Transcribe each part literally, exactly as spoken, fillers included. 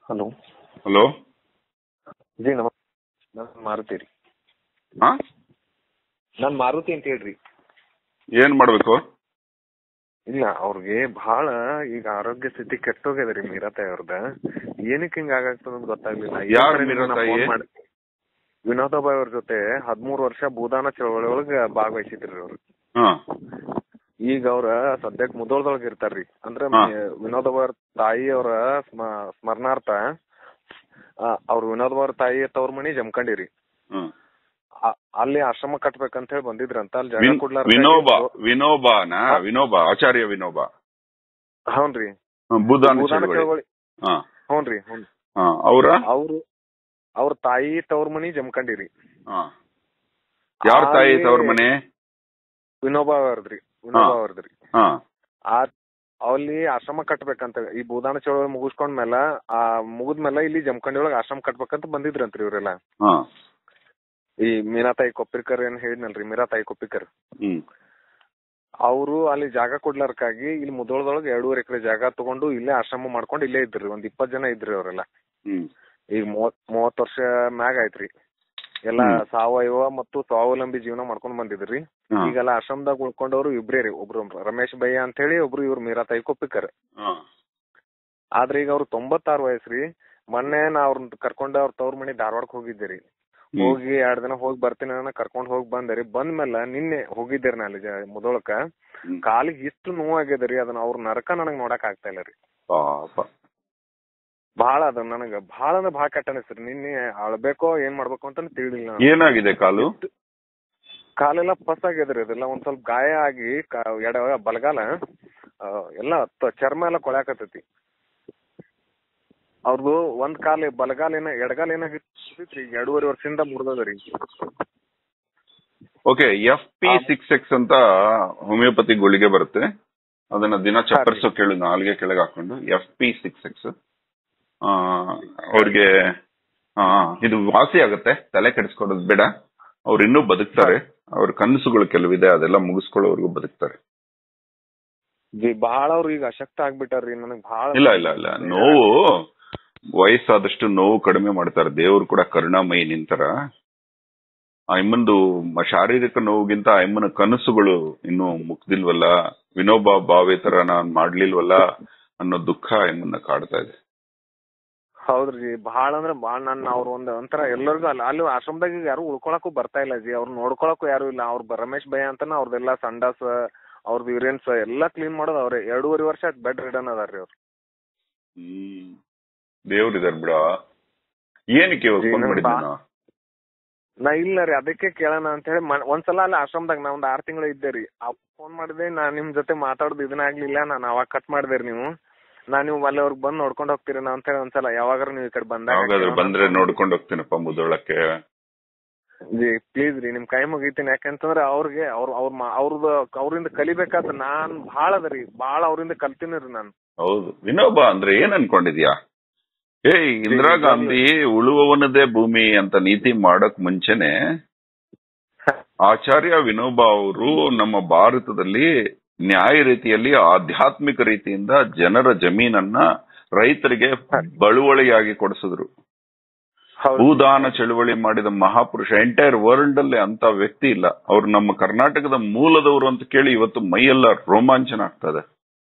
Hello hello G ನಮಸ್ತೆ. ನಾನು ಮಾರುತಿ ರೀ. ಹಾ ನಾನು ಮಾರುತಿ ಅಂತ ಹೇಳ್ರಿ. ಏನ್ ಮಾಡ್ಬೇಕು? ಇಲ್ಲ, ಅವ್ರಿಗೆ ಬಹಳ ಈಗ ಆರೋಗ್ಯ ಸ್ಥಿತಿ ಕೆಟ್ಟೋಗ್ಯದ ರೀ ಮೀರಾತಾಯಿ ಅವ್ರದ. ಏನಕ್ಕೆ ಹಿಂಗ ಆಗಾಗ್ತದ ಗೊತ್ತಾಗ್ಲಿಲ್ಲ. ಯಾರು ಮೀರಾತಾಯಿ? ವಿನೋದಬಾಯಿ ಅವ್ರ ಜೊತೆ ಹದಿಮೂರು ವರ್ಷ ಭೂದಾನ ಚಳವಳಿ ಒಳಗ ಭಾಗವಹಿಸಿದ್ರಿ ಅವ್ರು. ಹಾ ಈಗ ಅವ್ರ ಸದ್ಯಕ್ ಮುದೋಳದೊಳಗ ಇರ್ತಾರ್ರಿ. ಅಂದ್ರ ಹಾ. ವಿನೋದಬಾಯಿ ಅವ್ರ ತಾಯಿ ಅವರ ಸ್ಮರಣಾರ್ಥ ಅವ್ರ ವಿನೋದಬಾಯಿ ಅವ್ರ ತಾಯಿ ತವ್ರ ಮನಿ ಜಮಖಂಡಿರಿ. ಹ್ಮ್. ಆ- ಅಲ್ಲಿ ಆಶ್ರಮ ಕಟ್ಬೇಕಂತ ಹೇಳಿ ಬಂದಿದ್ರಂತ. ಅಲ್ಲಿ ಜಾಗ ವಿನ್- ಕೊಡ್ಲಾರ ವಿನೋಬ ವಿನೋಬಾನ ವಿನೋಬ ಆಚಾರ್ಯ ವಿನೋಬ. ಹೌನ್ರಿ. ಹ್ಮ್, ಬುದ್ಧಾನ ಭೂದಾನ ಚಳವಳಿ. ಚಳವಳಿ. ಹಾ ಹ್ಞೂನ್ರಿ ಹ್ಞೂ. ಹಾ ಅವ್ರ ಅವ್ರು ಅವ್ರ ತಾಯಿ ತವ್ರ ಮನಿ ಜಮಖಂಡಿರಿ. ಹಾ ಯಾರ ತಾಯಿ ಅಲ್ಲಿ ತವ್ರ ಮನೆ? ವಿನೋಬಾ ಅವ್ರದ್ರಿ. ವಿನೋಬಾ ಅವ್ರದ್ರಿ. ಹಾ ಆ ಅಲ್ಲಿ ಆಶ್ರಮ ಕಟ್ಬೇಕಂತ ಈ ಭೂದಾನ ಚಳವಳಿ ಮುಗಿಸ್ಕೊಂಡ್ಮೇಲೆ ಆ ಮುಗಿದ್ಮೇಲೆ ಇಲ್ಲಿ ಜಮಖಂಡಿ ಒಳಗ ಆಶ್ರಮ ಕಟ್ಬೇಕಂತ ಬಂದಿದ್ರಂತ್ರಿ ಇವ್ರೆಲ್ಲ. ಹಾ ಈ ಮೀನಾತಾಯಿ ಕೊಪ್ಪಿಕರ್ ಏನ್ ಹೇಳಿದ್ನಲ್ರಿ, ಮೀರಾತಾಯಿ ಕೊಪ್ಪಿಕರ್. ಹ್ಮ್ ಅವರು ಅಲ್ಲಿ ಜಾಗ ಕೊಡ್ಲಾರ್ಕಾಗಿ ಇಲ್ಲಿ ಮುದೋಳದೊಳಗೆ ಎರಡೂವರೆ ಎಕರೆ ಜಾಗ ತಗೊಂಡು ಇಲ್ಲೇ ಆಶ್ರಮ ಮಾಡ್ಕೊಂಡು ಇಲ್ಲೇ ಇದ್ರಿ. ಒಂದ್ ಇಪ್ಪತ್ ಜನ ಇದ್ರಿ ಅವರೆಲ್ಲ. ಹ್ಮ್ ಈಗ ಮೂವತ್ ಮೂವತ್ ವರ್ಷ ಮ್ಯಾಗ ಆಯ್ತ್ರಿ. ಎಲ್ಲಾ ಹ್ಮ್. ಸಾವಯವ ಮತ್ತು ಸ್ವಾವಲಂಬಿ ಜೀವನ ಮಾಡ್ಕೊಂಡ್ ಬಂದಿದ್ರಿ. ಹಾ. ಈಗೆಲ್ಲ ಆಶ್ರಮದಾಗ ಉಳ್ಕೊಂಡವ್ರು ಇಬ್ರೇ ರೀ. ಒಬ್ರು ರಮೇಶ್ ಭಯ್ಯ ಅಂತ ಹೇಳಿ, ಒಬ್ರು ಇವ್ರು ಮೀರಾತಾಯಿ ಕೊಪ್ಪಿಕರ್. ಹಾ. ಆದ್ರೆ ಈಗ ಅವ್ರು ತೊಂಬತ್ತಾರು ವಯಸ್ಸ್ರಿ. ಮೊನ್ನೆ ನಾ ಅವ್ರನ್ನ ಕರ್ಕೊಂಡ್ ಅವ್ರ ತವ್ರ ಮನಿ ಧಾರವಾಡಕ್ ಹೋಗಿದ್ದೆ ರೀ. ಹ್ಮ್. ಹೋಗಿ ಎರಡ್ ದಿನ ಹೋಗಿ ಬರ್ತೀನಿ ಅನ್ನೋ ಕರ್ಕೊಂಡ್ ಹೋಗಿ ಬಂದೆ ರೀ. ಬಂದ್ಮೇಲೆ ನಿನ್ನೆ ಹೋಗಿದ್ದೇರಿ ನಾ ಅಲ್ಲಿ ಜ- ಮುದೋಳಕ. ಹ್ಮ್. ಕಾಲಿಗೆ ಇಷ್ಟು ನೋವಾಗ್ಯದ ರೀ. ಅದನ್ನ ಅವ್ರ ನರಕ ನನಗ್ ನೋಡಕ್ ಆಗ್ತಾ ಇಲ್ಲ ರೀ. ಪಾಪ. ಬಹಳ ಅದ ನನಗ ಬಹಳ ಅಂದ್ರೆ ಬಹಳ ಕೆಟ್ಟ ಅನಿಸ್ತ್ರಿ. ನಿನ್ನೆ ಅಳ್ಬೇಕೋ ಏನ್ ಮಾಡ್ಬೇಕು ಅಂತ ತಿಳಿಲಿಲ್ಲ. ಏನಾಗಿದೆ ಕಾಲು? ಕಾಲೆಲ್ಲ ಪಸ್ ಆಗ್ಯದ್ರಿ. ಅದೆಲ್ಲ ಒಂದ್ ಸ್ವಲ್ಪ ಗಾಯ ಆಗಿ ಕಾ- ಎಡ ಬಲಗಾಲ ಆ, ಎಲ್ಲ ತ- ಚರ್ಮ ಎಲ್ಲ ಕೊಳ್ಯಾಕತ್ತೈತಿ. ಅವ್ರದ್ದು ಒಂದ್ ಕಾಲ ಬಲಗಾಲ ಏನ ಎಡಗಾಲ ಏನಾಗಿತ್ರಿ ಎರಡೂವರೆ ವರ್ಷದಿಂದ ಮುರಿದದ್ರಿ. Okay, F P six X ಅಂತ ಹೋಮಿಯೋಪತಿ ಗುಳಿಗೆ ಬರುತ್ತೆ. ಅದನ್ನ ದಿನ ಚಪ್ಪರಿಸೋ ಕೇಳು, ನಾಲ್ಗೆ ಕೆಳಗೆ ಹಾಕೊಂಡು ಎಫ್ ಪಿ ಸಿಕ್ಸ್ ಎಕ್ಸ್ ಅವ್ರಿಗೆ ಹಾ ಇದು ವಾಸಿ ಆಗುತ್ತೆ. ತಲೆ ಕೆಡಿಸ್ಕೊಡೋದು ಬೇಡ. ಅವ್ರು ಇನ್ನೂ ಬದುಕ್ತಾರೆ. ಅವ್ರ ಕನಸುಗಳು ಕೆಲವಿದೆ, ಅದೆಲ್ಲ ಮುಗಿಸ್ಕೊಳ್ಳೋವರೆಗೂ ಬದುಕ್ತಾರೆ. ಜಿ ಬಹಳ ಅವ್ರು ಈಗ ಅಶಕ್ತ ಆಗ್ಬಿಟ್ಟಾರ್ರಿ. ನನಗ್ ಬಹಳ ಇಲ್ಲ ಇಲ್ಲ ಇಲ್ಲ ನೋವು ವಯಸ್ಸಾದಷ್ಟು ನೋವು ಕಡಿಮೆ ಮಾಡ್ತಾರೆ. ದೇವ್ರು ಕೂಡ ಕರುಣಾಮಯಿ ನಿಂತರ. ಆ ಅಮ್ಮಂದು ಶಾರೀರಿಕ ನೋವುಗಿಂತ ಆ ಅಮ್ಮನ ಕನಸುಗಳು ಇನ್ನೂ ಮುಗ್ದಿಲ್ವಲ್ಲ, ವಿನೋಬಾ ಭಾವೆ ತರ ನಾನ್ ಮಾಡ್ಲಿಲ್ವಲ್ಲ ಅನ್ನೋ ದುಃಖ ಅಮ್ಮನ್ನ ಕಾಡ್ತಾ ಇದೆ. ಹೌದ್ರಿ. ಬಹಳ ಅಂದ್ರ ಬಹಳ ನನ್ನ ಅವ್ರ ಒಂದ್ ಒಂಥರ ಎಲ್ಲರಿಗೂ ಅಲ್ಲಿ ಅಲ್ಲಿ ಆಶ್ರಮದಾಗ ಈಗ ಯಾರು ಉಳ್ಕೊಳಕ್ಕೂ ಬರ್ತಾ ಇಲ್ಲ ಜಿ. ಅವ್ರು ನೋಡ್ಕೊಳಕ್ಕೂ ಯಾರು ಇಲ್ಲ. ಅವ್ರ ರಮೇಶ್ ಭಯ್ಯ ಅಂತಾನ ಅವ್ರದೆಲ್ಲ ಸಂಡಾಸ ಅವ್ರದ್ದು ಯುರೇನ್ಸ್ ಎಲ್ಲಾ ಕ್ಲೀನ್ ಮಾಡೋದು ಅವ್ರೆ. ಎರಡೂವರೆ ವರ್ಷ ಬೆಡ್ ರಿಡನ್ ಅದಾರ್ರಿ ಅವ್ರು. ಹ್ಮ್ ದೇವ್ರಿದಾರ್ ಬಿಡ. ಏನಕ್ಕೆ ಇವಾಗ ಫೋನ್ ಮಾಡಿದ್ದೆ ನಾ? ನಾ ಇಲ್ಲ ರೀ, ಅದಕ್ಕೆ ಕೇಳೋಣ ಅಂತ ಹೇಳಿ ಮ- ಒಂದ್ಸಲ ಅಲ್ಲಿ ಆಶ್ರಮದಾಗ ನಾ ಒಂದ್ ಆರ್ ತಿಂಗಳು ಇದ್ದೆ ರೀ. ಫೋನ್ ಮಾಡಿದೆ, ನಾ ನಿಮ್ ಜೊತೆ ಮಾತಾಡೋದು ಇದನ್ನ ಆಗ್ಲಿಲ್ಲ. ನಾನು ಅವಾಗ ಕಟ್ ಮಾಡಿದೆ ರೀ. ನೀವು ನಾ ನೀವು ಅಲ್ಲಿ ಅವ್ರಿಗೆ ಬಂದ್ ನೋಡ್ಕೊಂಡ್ ಹೋಗ್ತೀರಿ ನಾ ಅಂತ ಹೇಳಿ ಒಂದ್ಸಲ ಯಾವಾಗಾರ ನೀವು ಈ ಕಡೆ ಯಾವಾಗಾದ್ರೂ ಬಂದಾಗ ಬಂದ್ರೆ ನೋಡ್ಕೊಂಡು ಹೋಗ್ತೀನಪ್ಪ ಮುದೋಳಕ್ಕೆ. ಜಿ ಪ್ಲೀಸ್ ರೀ, ನಿಮ್ ಕೈ ಮುಗಿತೀನಿ. ಯಾಕಂತಂದ್ರೆ ಅವ್ರಿಗೆ ಅವ್ರ ಅವ್ರ ಅವ್ರದ್ದು ಅವ್ರಿಂದ ಕಲಿಬೇಕಾದ ನಾನ್ ಭಾಳ ಅದ ರೀ. ಭಾಳ ಅವ್ರಿಂದ ಕಲ್ತೀನಿ ರೀ ನಾನು. ಹೌದು, ವಿನೋಬ ಅಂದ್ರೆ ಏನ್ ಅನ್ಕೊಂಡಿದ್ಯಾ? ಏ ಇಂದಿರಾ ಗಾಂಧಿ ಉಳುವವನದೇ ಭೂಮಿ ಅಂತ ನೀತಿ ಮಾಡಕ್ ಮುಂಚೆನೆ ಆಚಾರ್ಯ ವಿನೋಬ ಅವರು ನಮ್ಮ ಭಾರತದಲ್ಲಿ ನ್ಯಾಯ ರೀತಿಯಲ್ಲಿ ಆಧ್ಯಾತ್ಮಿಕ ರೀತಿಯಿಂದ ಜನರ ಜಮೀನನ್ನ ರೈತರಿಗೆ ಬಳುವಳಿಯಾಗಿ ಕೊಡಿಸಿದ್ರು. ಭೂದಾನ ಚಳುವಳಿ ಮಾಡಿದ ಮಹಾಪುರುಷ. ಎಂಟೈರ್ ವರ್ಲ್ಡ್ ಅಲ್ಲಿ ಅಂತ ವ್ಯಕ್ತಿ ಇಲ್ಲ. ಅವ್ರು ನಮ್ಮ ಕರ್ನಾಟಕದ ಮೂಲದವರು ಅಂತ ಕೇಳಿ ಇವತ್ತು ಮೈಯೆಲ್ಲ ರೋಮಾಂಚನ ಆಗ್ತದೆ.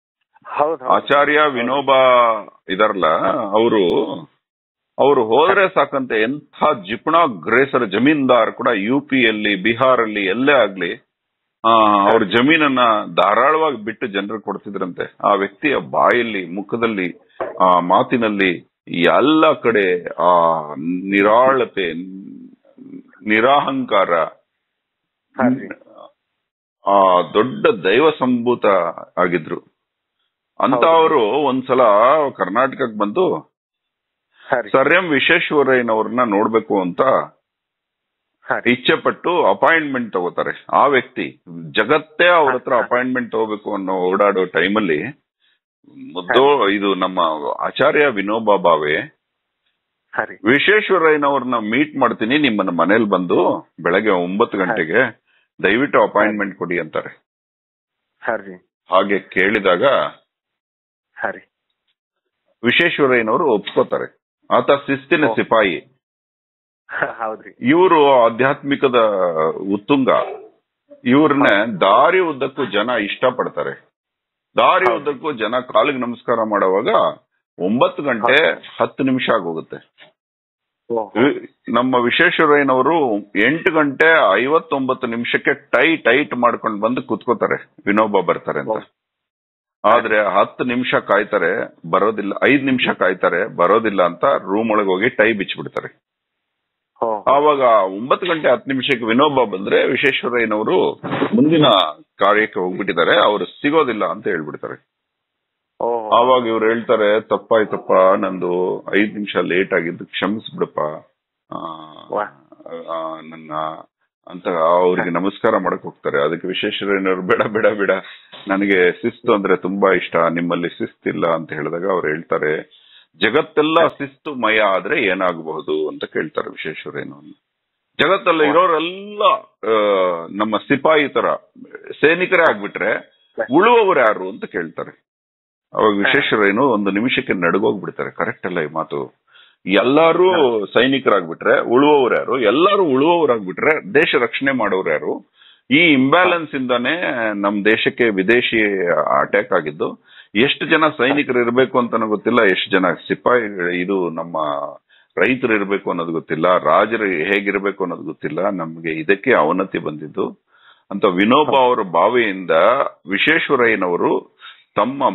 ಆಚಾರ್ಯ ವಿನೋಬಾ ಇದಾರಲ್ಲ ಅವರು ಅವರು ಹೋದ್ರೆ ಸಾಕಂತೆ ಎಂಥ ಜಿಪುಣಾಗ್ರೇಸರ ಜಮೀನ್ದಾರ್ ಕೂಡ ಯು ಪಿಯಲ್ಲಿ ಬಿಹಾರಲ್ಲಿ ಎಲ್ಲೇ ಆಗ್ಲಿ ಆ ಅವ್ರ ಜಮೀನನ್ನ ಧಾರಾಳವಾಗಿ ಬಿಟ್ಟು ಜನರಿಗೆ ಕೊಡ್ತಿದ್ರಂತೆ. ಆ ವ್ಯಕ್ತಿಯ ಬಾಯಲ್ಲಿ, ಮುಖದಲ್ಲಿ, ಆ ಮಾತಿನಲ್ಲಿ ಎಲ್ಲ ಕಡೆ ಆ ನಿರಾಳತೆ, ನಿರಾಹಂಕಾರ, ಆ ದೊಡ್ಡ ದೈವ ಸಂಭೂತ ಆಗಿದ್ರು. ಅಂತ ಅವರು ಒಂದ್ಸಲ ಕರ್ನಾಟಕಕ್ಕೆ ಬಂದು ಸರ್ ಎಂ ವಿಶ್ವೇಶ್ವರಯ್ಯನವ್ರನ್ನ ನೋಡ್ಬೇಕು ಅಂತ ಇಚ್ಛೆ ಪಟ್ಟು ಅಪಾಯಿಂಟ್ಮೆಂಟ್ ತಗೋತಾರೆ. ಆ ವ್ಯಕ್ತಿ ಜಗತ್ತೇ ಅವ್ರ ಹತ್ರ ಅಪಾಯಿಂಟ್ಮೆಂಟ್ ತಗೋಬೇಕು ಅನ್ನೋ ಓಡಾಡೋ ಟೈಮಲ್ಲಿ ಮುದ್ದೋ ಇದು ನಮ್ಮ ಆಚಾರ್ಯ ವಿನೋಬಾ ಭಾವೆ ವಿಶ್ವೇಶ್ವರಯ್ಯನವ್ರನ್ನ ಮೀಟ್ ಮಾಡ್ತೀನಿ, ನಿಮ್ಮನ್ನ ಮನೇಲಿ ಬಂದು ಬೆಳಗ್ಗೆ ಒಂಬತ್ತು ಗಂಟೆಗೆ ದಯವಿಟ್ಟು ಅಪಾಯಿಂಟ್ಮೆಂಟ್ ಕೊಡಿ ಅಂತಾರೆ. ಹಾಗೆ ಕೇಳಿದಾಗ ವಿಶ್ವೇಶ್ವರಯ್ಯನವರು ಒಪ್ಕೋತಾರೆ. ಆತ ಶಿಸ್ತಿನ ಸಿಪಾಯಿ. ಹೌದ್ರಿ. ಇವರು ಆಧ್ಯಾತ್ಮಿಕದ ಉತ್ತುಂಗ. ಇವ್ರನ್ನ ದಾರಿ ಉದ್ದಕ್ಕೂ ಜನ ಇಷ್ಟ ಪಡ್ತಾರೆ. ದಾರಿ ಉದ್ದಕ್ಕೂ ಜನ ಕಾಲಿಗೆ ನಮಸ್ಕಾರ ಮಾಡುವಾಗ ಒಂಬತ್ತು ಗಂಟೆ ಹತ್ತು ನಿಮಿಷ ಆಗೋಗುತ್ತೆ. ನಮ್ಮ ವಿಶ್ವೇಶ್ವರಯ್ಯನವರು ಎಂಟು ಗಂಟೆ ಐವತ್ತೊಂಬತ್ತು ನಿಮಿಷಕ್ಕೆ ಟೈ ಟೈಟ್ ಮಾಡ್ಕೊಂಡು ಬಂದು ಕುತ್ಕೋತಾರೆ ವಿನೋಬಾ ಬರ್ತಾರೆ ಅಂತ. ಆದ್ರೆ ಹತ್ತು ನಿಮಿಷ ಕಾಯ್ತಾರೆ, ಬರೋದಿಲ್ಲ. ಐದ್ ನಿಮಿಷ ಕಾಯ್ತಾರೆ, ಬರೋದಿಲ್ಲ ಅಂತ ರೂಮ್ ಒಳಗೆ ಹೋಗಿ ಟೈ ಬಿಚ್ಚಿಬಿಡ್ತಾರೆ. ಆವಾಗ ಒಂಬತ್ತು ಗಂಟೆ ಹತ್ತು ನಿಮಿಷಕ್ಕೆ ವಿನೋಬಾ ಬಂದ್ರೆ ವಿಶ್ವೇಶ್ವರಯ್ಯನವರು ಮುಂದಿನ ಕಾರ್ಯಕ್ಕೆ ಹೋಗ್ಬಿಟ್ಟಿದ್ದಾರೆ, ಅವ್ರು ಸಿಗೋದಿಲ್ಲ ಅಂತ ಹೇಳ್ಬಿಡ್ತಾರೆ. ಆವಾಗ ಇವ್ರು ಹೇಳ್ತಾರೆ, ತಪ್ಪಾಯ್ತಪ್ಪ, ನಂದು ಐದ್ ನಿಮಿಷ ಲೇಟ್ ಆಗಿದ್ದು ಕ್ಷಮಿಸ್ಬಿಡಪ್ಪ ನನ್ನ ಅಂತ ಅವ್ರಿಗೆ ನಮಸ್ಕಾರ ಮಾಡಕ್ ಹೋಗ್ತಾರೆ. ಅದಕ್ಕೆ ವಿಶ್ವೇಶ್ವರಯ್ಯನವರು ಬೇಡ ಬೇಡ ಬೇಡ, ನನಗೆ ಶಿಸ್ತು ಅಂದ್ರೆ ತುಂಬಾ ಇಷ್ಟ, ನಿಮ್ಮಲ್ಲಿ ಶಿಸ್ತಿಲ್ಲ ಅಂತ ಹೇಳಿದಾಗ ಅವ್ರು ಹೇಳ್ತಾರೆ, ಜಗತ್ತೆಲ್ಲ ಶಿಸ್ತು ಮಯ ಆದ್ರೆ ಏನಾಗಬಹುದು ಅಂತ ಕೇಳ್ತಾರೆ ವಿಶ್ವೇಶ್ವರಯ್ಯನವ್ರನ್ನ. ಜಗತ್ತಲ್ಲಿ ಇರೋರೆಲ್ಲ ನಮ್ಮ ಸಿಪಾಯಿ ತರ ಸೈನಿಕರೇ ಆಗ್ಬಿಟ್ರೆ ಉಳುವವರು ಯಾರು ಅಂತ ಕೇಳ್ತಾರೆ. ಅವಾಗ ವಿಶ್ವೇಶ್ವರಯ್ಯನು ಒಂದು ನಿಮಿಷಕ್ಕೆ ನಡುಗೋಗ್ಬಿಡ್ತಾರೆ. ಕರೆಕ್ಟ್ ಅಲ್ಲ ಈ ಮಾತು? ಎಲ್ಲಾರು ಸೈನಿಕರಾಗ್ಬಿಟ್ರೆ ಉಳುವವರು ಯಾರು? ಎಲ್ಲಾರು ಉಳುವವರಾಗ್ಬಿಟ್ರೆ ದೇಶ ರಕ್ಷಣೆ ಮಾಡೋರು ಯಾರು? ಈ ಇಂಬ್ಯಾಲೆನ್ಸ್ ಇಂದಾನೇ ನಮ್ ದೇಶಕ್ಕೆ ವಿದೇಶಿ ಅಟ್ಯಾಕ್ ಆಗಿದ್ದು. ಎಷ್ಟು ಜನ ಸೈನಿಕರು ಇರ್ಬೇಕು ಅಂತಾನು ಗೊತ್ತಿಲ್ಲ, ಎಷ್ಟು ಜನ ಸಿಪಾಯಿ ಇದು ನಮ್ಮ ರೈತರು ಇರ್ಬೇಕು ಅನ್ನೋದು ಗೊತ್ತಿಲ್ಲ, ರಾಜರು ಹೇಗಿರ್ಬೇಕು ಅನ್ನೋದು ಗೊತ್ತಿಲ್ಲ. ನಮ್ಗೆ ಇದಕ್ಕೆ ಅವನತಿ ಬಂದಿದ್ದು ಅಂತ ವಿನೋಬಾ ಅವರ ಬಾವಿಯಿಂದ ವಿಶ್ವೇಶ್ವರಯ್ಯನವರು ತಮ್ಮ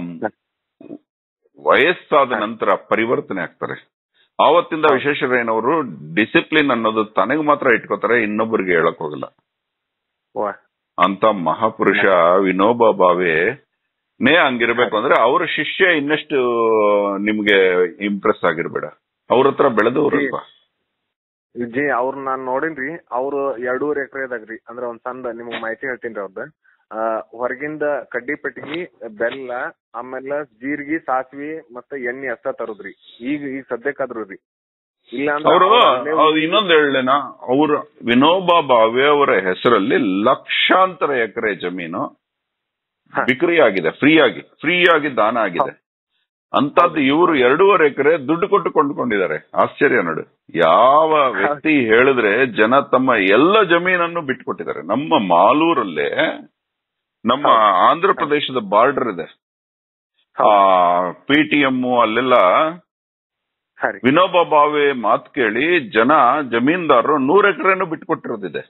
ವಯಸ್ಸಾದ ನಂತರ ಪರಿವರ್ತನೆ ಆಗ್ತಾರೆ. ಆವತ್ತಿಂದ ವಿಶ್ವೇಶ್ವರಯ್ಯನವರು ಡಿಸಿಪ್ಲಿನ್ ಅನ್ನೋದು ತನಗೆ ಮಾತ್ರ ಇಟ್ಕೋತಾರೆ, ಇನ್ನೊಬ್ಬರಿಗೆ ಹೇಳಕ್ ಹೋಗಲ್ಲ. ಅಂತ ಮಹಾಪುರುಷ ವಿನೋಬಾ ಭಾವೆ ನೇ ಹಂಗಿರ್ಬೇಕು ಅಂದ್ರೆ ಅವ್ರ ಶಿಷ್ಯ ಇನ್ನಷ್ಟು ನಿಮ್ಗೆ ಇಂಪ್ರೆಸ್ ಆಗಿರ್ಬೇಡ, ಅವ್ರ ಹತ್ರ ಬೆಳೆದವ್ರಲ್ವಾ. ಜಿ ಅವ್ರ ನಾನ್ ನೋಡಿನ್ರಿ, ಅವ್ರು ಎರಡೂವರೆ ಎಕರೆದಾಗ್ರಿ. ಅಂದ್ರೆ ಒಂದ್ ಸಣ್ಣ ನಿಮಗ್ ಮಾಹಿತಿ ಹೇಳ್ತೀನಿ ಅವ್ರದ್ದು. ಆ ಹೊರಗಿಂದ ಕಡ್ಡಿ ಪೆಟ್ಟಿಗೆ, ಬೆಲ್ಲ, ಆಮೇಲೆ ಜೀರಿಗೆ, ಸಾಸಿವೆ ಮತ್ತೆ ಎಣ್ಣೆ ಅಷ್ಟ ತರುದ್ರಿ. ಈಗ ಈಗ ಸದ್ಯಕ್ಕಾದ್ರು ರೀ. ಇಲ್ಲ ಅವರು ಇನ್ನೊಂದ್ ಹೇಳೇನಾ, ಅವ್ರ ವಿನೋಬಾ ಭಾವೆ ಅವರ ಹೆಸರಲ್ಲಿ ಲಕ್ಷಾಂತರ ಎಕರೆ ಜಮೀನು ಬಿಕ್ರಿ ಆಗಿದೆ, ಫ್ರೀ ಆಗಿ ಫ್ರೀ ಆಗಿ ದಾನ ಆಗಿದೆ. ಅಂತದ್ದು ಇವರು ಎರಡೂವರೆ ಎಕರೆ ದುಡ್ಡು ಕೊಟ್ಟು ಕೊಂಡ್ಕೊಂಡಿದ್ದಾರೆ. ಆಶ್ಚರ್ಯ ನೋಡು. ಯಾವ ವ್ಯಕ್ತಿ ಹೇಳಿದ್ರೆ ಜನ ತಮ್ಮ ಎಲ್ಲ ಜಮೀನನ್ನು ಬಿಟ್ಟುಕೊಟ್ಟಿದ್ದಾರೆ. ನಮ್ಮ ಮಾಲೂರಲ್ಲೇ ನಮ್ಮ ಆಂಧ್ರ ಪ್ರದೇಶದ ಬಾರ್ಡರ್ ಇದೆ, ಆ ಪಿಟಿಎಂ ಅಲ್ಲೆಲ್ಲ ವಿನೋಬಾ ಭಾವೆ ಮಾತು ಕೇಳಿ ಜನ ಜಮೀನ್ದಾರರು ನೂರ ಎಕರೆನು ಬಿಟ್ಕೊಟ್ಟಿರೋದಿದೆ.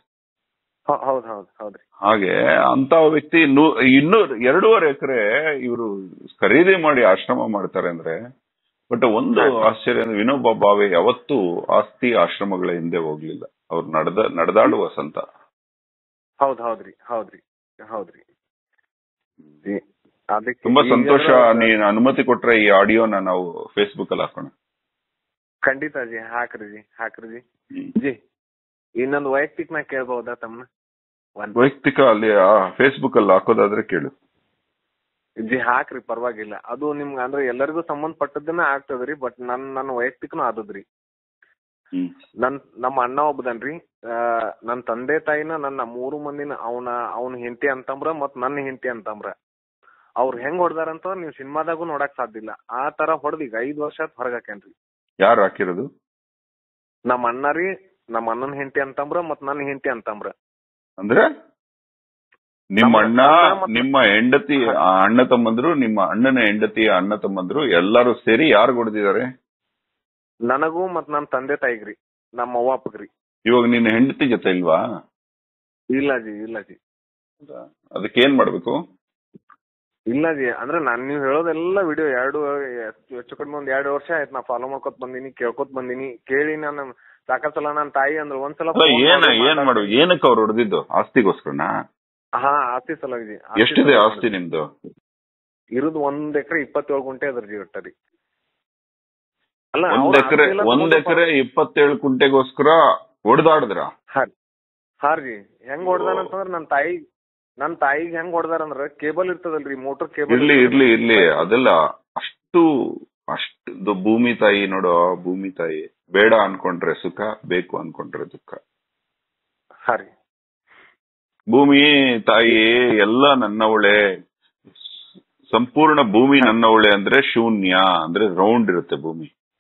ಹಾಗೆ ಅಂತ ವ್ಯಕ್ತಿ ಇನ್ನೂರ್ ಎರಡೂವರೆ ಎಕರೆ ಇವರು ಖರೀದಿ ಮಾಡಿ ಆಶ್ರಮ ಮಾಡ್ತಾರೆ ಅಂದ್ರೆ. ಬಟ್ ಒಂದು ಆಶ್ಚರ್ಯ ಅಂದ್ರೆ ವಿನೋಬಾ ಭಾವೆ ಯಾವತ್ತೂ ಆಸ್ತಿ ಆಶ್ರಮಗಳ ಹಿಂದೆ ಹೋಗ್ಲಿಲ್ಲ. ಅವ್ರು ನಡೆದ ನಡೆದಾಡುವ ಸಂತ. ಹೌದ್ ಹೌದ್ರಿ ಹೌದ್ರಿ ಹೌದ್ರಿ ತುಂಬಾ ಸಂತೋಷ. ನೀನ್ ಅನುಮತಿ ಕೊಟ್ರೆ ಈ ಆಡಿಯೋನ ನಾವು ಫೇಸ್ಬುಕ್ ಅಲ್ಲಿ ಹಾಕೋಣ. ಖಂಡಿತ ಜಿ, ಹಾಕ್ರಿ ಜಿ, ಹಾಕ್ರಿ ಜಿ. ಜಿ ಇನ್ನೊಂದು ವೈಯಕ್ತಿಕ ನಾ ಕೇಳ್ಬಹುದಾ ತಮ್ಮ? ವೈಯಕ್ತಿಕ ಅಲ್ಲಿ ಫೇಸ್ಬುಕ್ ಅಲ್ಲಿ ಹಾಕೋದಾದ್ರೆ ಕೇಳು ಜಿ. ಹಾಕ್ರಿ, ಪರವಾಗಿಲ್ಲ. ಅದು ನಿಮ್ಗೆ ಅಂದ್ರೆ ಎಲ್ಲರಿಗೂ ಸಂಬಂಧಪಟ್ಟದನ್ನ ಆಗ್ತದ್ರಿ. ಬಟ್ ನನ್ ನನ್ನ ವೈಯಕ್ತಿಕನು ಆದದ್ರಿ. ನನ್ ನಮ್ಮ ಅಣ್ಣ ಒಬ್ಬದನ್ರಿ. ಆ ನನ್ ತಂದೆ ತಾಯಿನ ನನ್ನ ಮೂರು ಮಂದಿನ ಅವನ ಅವನ ಹೆಂಡತಿ ಅಂತಂಬ್ರ ಮತ್ ನನ್ನ ಹೆಂಡತಿ ಅಂತಂಬ್ರ ಅವ್ರು ಹೆಂಗ್ ಹೊಡ್ದಾರಂತ ನೀವ್ ಸಿನಿಮಾದಾಗೂ ನೋಡಕ್ ಸಾಧ್ಯ ಇಲ್ಲ. ಆ ತರ ಹೊಡೆದ್ ಈಗ ಐದ್ ವರ್ಷ ಹೊರಗ್ ಹಾಕೇನ್ರಿ. ಯಾರು ಹಾಕಿರೋದು? ನಮ್ಮ ಅಣ್ಣ ರೀ, ನಮ್ಮ ಅಣ್ಣನ ಹೆಂಡತಿ ಅಂತಂಬ್ರ ಮತ್ ನನ್ನ ಹೆಂಡತಿ ಅಂತಂಬ್ರ. ಅಂದ್ರೆ ನಿಮ್ಮ ಅಣ್ಣ, ನಿಮ್ಮ ಹೆಂಡತಿ, ಅಣ್ಣ ತಮ್ಮಂದ್ರು, ನಿಮ್ಮ ಅಣ್ಣನ ಹೆಂಡತಿ ಅಣ್ಣ ತಮ್ಮಂದ್ರು ಎಲ್ಲಾರು ಸೇರಿ ಯಾರು ಹೊಡೆದಿದ್ದಾರೆ? ನನಗೂ ಮತ್ ನನ್ ತಂದೆ ತಾಯಿಗ್ರಿ, ನಮ್ಮ ಅವ್ವ ಅಪ್ಪಗ್ರಿ. ಇವಾಗ ನಿನ್ನ ಹೆಂಡತಿ ಜೊತೆ ಇಲ್ವಾ? ಇಲ್ಲ ಜಿ, ಇಲ್ಲ ಜಿ. ಅದಕ್ಕೇನ್ ಮಾಡ್ಬೇಕು? ಇಲ್ಲ ಜಿ, ಅಂದ್ರೆ ನಾನ್ ನೀವ್ ಹೇಳೋದೆಲ್ಲ ವಿಡಿಯೋ ಎರಡು ಹೆಚ್ಚು ಕಡಿಮೆ ಒಂದ್ ಎರಡು ವರ್ಷ ಆಯ್ತು ನಾ ಫಾಲೋ ಮಾಡ್ಕೊತ್ ಬಂದಿನಿ, ಕೇಳ್ಕೊತ್ ಬಂದಿನಿ, ಕೇಳಿ ನಾನು ಸಾಕಷ್ಟು ಸಲ ನನ್ನ ತಾಯಿ ಅಂದ್ರೆ ಒಂದ್ಸಲ ಏನ್ ಏನ್ ಮಾಡು ಏನಕ್ಕೆ ಅವ್ರು ಹೊಡೆದಿದ್ದು? ಆಸ್ತಿಗೋಸ್ಕರನಾ? ಹಾ, ಆಸ್ತಿ ಸಲುವಾಗಿ ಜಿ. ಎಷ್ಟಿದೆ ಆಸ್ತಿ ನಿಮ್ದು? ಇರುದು ಒಂದ್ ಎಕರೆ ಇಪ್ಪತ್ತೇಳು ಗುಂಟೆ ಅದ್ರ ಜಿ ಒಟ್ಟರಿ. ಅಲ್ಲ, ಒಂದ್ ಎಕರೆ ಒಂದ್ ಎಕರೆ ಇಪ್ಪತ್ತೇಳು ಕುಂಟೆಗೋಸ್ಕರ ಹೊಡೆದಾಡಿದ್ರ? ಹಾ ರೀ. ಹೆಂಗ್ ಹೊಡೆದಾನಂತಂದ್ರ ನನ್ ತಾಯಿ ನನ್ ತಾಯಿಗೆ ಹೆಂಗ್ ಹೊಡೆದಾರಂದ್ರ ಕೇಬಲ್ ಇರ್ತದಲ್ರಿ, ಮೋಟರ್ ಕೇಬಲ್. ಇರ್ಲಿ ಇರ್ಲಿ ಇರ್ಲಿ ಅದೆಲ್ಲ ಅಷ್ಟು ಅಷ್ಟು ಭೂಮಿ ತಾಯಿ ನೋಡೋ. ಭೂಮಿ ತಾಯಿ ಬೇಡ ಅನ್ಕೊಂಡ್ರೆ ಸುಖ, ಬೇಕು ಅನ್ಕೊಂಡ್ರೆ ದುಃಖ. ಹಾ ರೀ. ಭೂಮಿ ತಾಯಿ ಎಲ್ಲ ನನ್ನವಳೆ, ಸಂಪೂರ್ಣ ಭೂಮಿ ನನ್ನವಳೆ ಅಂದ್ರೆ ಶೂನ್ಯ, ಅಂದ್ರೆ ರೌಂಡ್ ಇರುತ್ತೆ ಭೂಮಿ.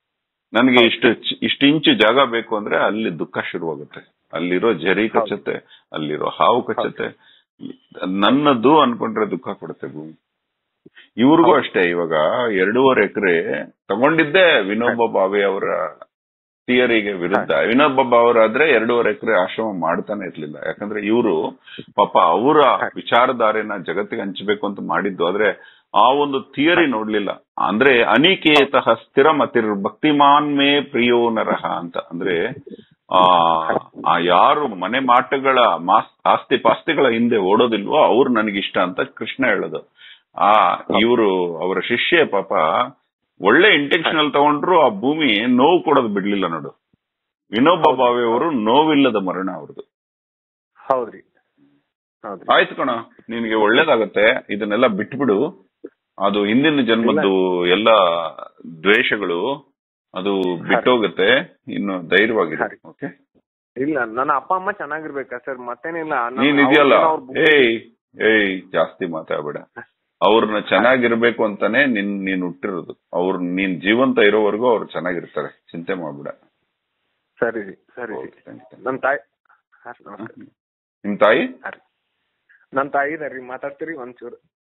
ನನಗೆ ಇಷ್ಟು ಇಷ್ಟು ಇಂಚು ಜಾಗ ಬೇಕು ಅಂದ್ರೆ ಅಲ್ಲಿ ದುಃಖ ಶುರುವಾಗುತ್ತೆ. ಅಲ್ಲಿರೋ ಜರಿ ಕಚ್ಚತ್ತೆ, ಅಲ್ಲಿರೋ ಹಾವು ಕಚ್ಚತ್ತೆ. ನನ್ನದು ಅನ್ಕೊಂಡ್ರೆ ದುಃಖ ಕೊಡುತ್ತೆ ಭೂಮಿ. ಇವ್ರಿಗೂ ಅಷ್ಟೇ. ಇವಾಗ ಎರಡೂವರೆ ಎಕರೆ ತಗೊಂಡಿದ್ದೆ ವಿನೋಬಾ ಭಾವೆ ಅವರ ಥಿಯರಿಗೆ ವಿರುದ್ಧ. ವಿನೋಬಾ ಭಾವರಾದ್ರೆ ಎರಡೂವರೆ ಎಕರೆ ಆಶ್ರಮ ಮಾಡ್ತಾನೆ ಇರ್ಲಿಲ್ಲ. ಯಾಕಂದ್ರೆ ಇವರು ಪಾಪ ಅವರ ವಿಚಾರಧಾರೆನ ಜಗತ್ತಿಗೆ ಹಂಚಬೇಕು ಅಂತ ಮಾಡಿದ್ದು. ಆದ್ರೆ ಆ ಒಂದು ಥಿಯರಿ ನೋಡ್ಲಿಲ್ಲ. ಅಂದ್ರೆ ಅನಿಕೇತಃ ಸ್ಥಿರ ಮತಿರ್ ಭಕ್ತಿಮಾನ್ ಮೇ ಪ್ರಿಯೋ ನರಹ ಅಂತ. ಅಂದ್ರೆ ಆ ಯಾರು ಮನೆ ಮಾಟಗಳ ಮಾಸ್ ಆಸ್ತಿ ಪಾಸ್ತಿಗಳ ಹಿಂದೆ ಓಡೋದಿಲ್ವೋ ಅವ್ರು ನನಗಿಷ್ಟ ಅಂತ ಕೃಷ್ಣ ಹೇಳೋದು. ಆ ಇವರು ಅವರ ಶಿಷ್ಯ ಪಾಪ ಒಳ್ಳೆ ಇಂಟೆನ್ಷನಲ್ ತಗೊಂಡ್ರು ಆ ಭೂಮಿ ನೋವು ಕೊಡೋದು ಬಿಡ್ಲಿಲ್ಲ ನೋಡು. ವಿನೋಬಾ ಭಾವೆ ಅವರು ನೋವಿಲ್ಲದ ಮರಣ ಅವ್ರದ್ದು. ಹೌದ್ರಿ. ಆಯ್ತು ಕಣ, ನಿನ್ಗೆ ಒಳ್ಳೇದಾಗತ್ತೆ. ಇದನ್ನೆಲ್ಲ ಬಿಟ್ಬಿಡು. ಅದು ಹಿಂದಿನ ಜನ್ಮದ್ದು ಎಲ್ಲ ದ್ವೇಷಗಳು ಅದು ಬಿಟ್ಟೋಗತ್ತೆ. ಇನ್ನು ಧೈರ್ಯವಾಗಿರಿ. ಓಕೆ. ಇಲ್ಲ, ನನ್ನ ಅಪ್ಪ ಅಮ್ಮ ಚೆನ್ನಾಗಿರ್ಬೇಕಾ ಸರ್, ಮತ್ತೇನಿಲ್ಲ. ನೀನ್ ಇದೆಯಲ್ಲ, ಏಯ್ ಏಯ್ ಜಾಸ್ತಿ ಮಾತಾಡ್ಬೇಡ. ಅವ್ರನ್ನ ಚೆನ್ನಾಗಿರ್ಬೇಕು ಅಂತಾನೆ ನಿನ್ ನೀನ್ ಹುಟ್ಟಿರೋದು. ಅವ್ರ ನೀನ್ ಜೀವಂತ ಇರೋವರೆಗೂ ಅವ್ರು ಚೆನ್ನಾಗಿರ್ತಾರೆ. ಚಿಂತೆ ಮಾಡ್ಬೇಡ. ಸರಿ ಸರಿ. ನಮ್ ತಾಯಿ, ನಿಮ್ ತಾಯಿ ನನ್ ತಾಯಿ ಇದಾರಿ, ಮಾತಾಡ್ತೀರಿ ಒಂಚೂರು?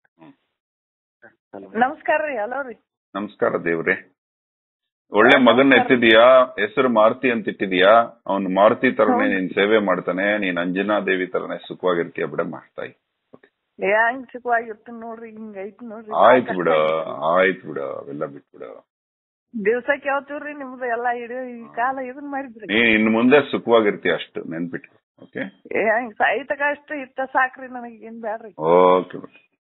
ನಮಸ್ಕಾರ ರೀ. ಹಲೋ ರೀ. ನಮಸ್ಕಾರ ದೇವ್ರೆ. ಒಳ್ಳೆ ಮಗನ್ನ ಎತ್ತಿದೀಯಾ, ಹೆಸರು ಮಾರುತಿ ಅಂತ ಇಟ್ಟಿದೀಯಾ. ಅವ್ನು ಮಾರುತಿ ತರನೇ ನೀನ್ ಸೇವೆ ಮಾಡ್ತಾನೆ. ನೀನ್ ಅಂಜನಾ ದೇವಿ ತರನೇ ಸುಖವಾಗಿರ್ತೀಯ ಬಿಡ ಮಾಡ್ತಾಯಿ. ಹೆಂಗ್ ಸುಖವಾಗಿರ್ತೀನಿ ನೋಡ್ರಿ, ಹಿಂಗ ಐತಿ ನೋಡ್ರಿ. ಆಯ್ತು ಬಿಡ, ಆಯ್ತು ಬಿಡ, ಅವೆಲ್ಲ ಬಿಟ್ಬಿಡ. ದಿವ್ಸ ಕೇಳ್ತೀವ್ರಿ ನಿಮ್ದು ಎಲ್ಲಾ ಇಡೀ ಈ ಕಾಲ ಇದನ್ ಮಾಡಿದ್ರಿ. ನೀನ್ ಇನ್ ಮುಂದೆ ಸುಖವಾಗಿರ್ತೀಯ ಅಷ್ಟು ನೆನ್ಪಿಟ್ಟು. ಓಕೆ. ಹೆಂಗ್ ಸಾಯ್ತಕ ಅಷ್ಟು ಇಷ್ಟ ಸಾಕ್ರಿ ನನಗೆ, ಏನ್ ಬ್ಯಾಡ್ರಿ. ಓಕೆ.